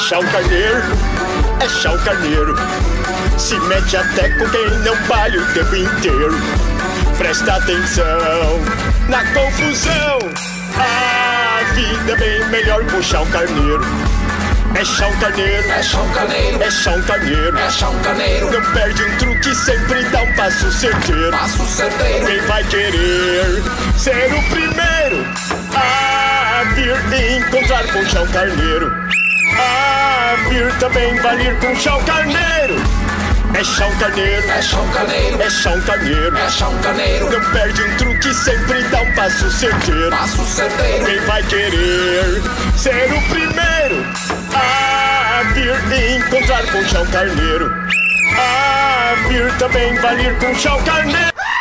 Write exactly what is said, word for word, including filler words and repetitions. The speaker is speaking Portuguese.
chá o carneiro, é chá o carneiro. Se mete até com quem não vale o tempo inteiro. Presta atenção na confusão. A vida é bem melhor com chá o carneiro. É chá o carneiro, é chá o carneiro, é chá o carneiro, é chá o carneiro. Não perde um truque, sempre dá um passo certeiro. Passo certeiro. Quem vai querer ser o primeiro a vir encontrar com chá o carneiro? A vir também valer com chá o carneiro. É chá o carneiro, é chá o carneiro, é chá o carneiro, é chá o carneiro. Não perde um truque, sempre dá um passo certeiro. Passo certeiro. Quem vai querer ser o primeiro a vir encontrar com chá o carneiro? A vir também valer com chá o carneiro.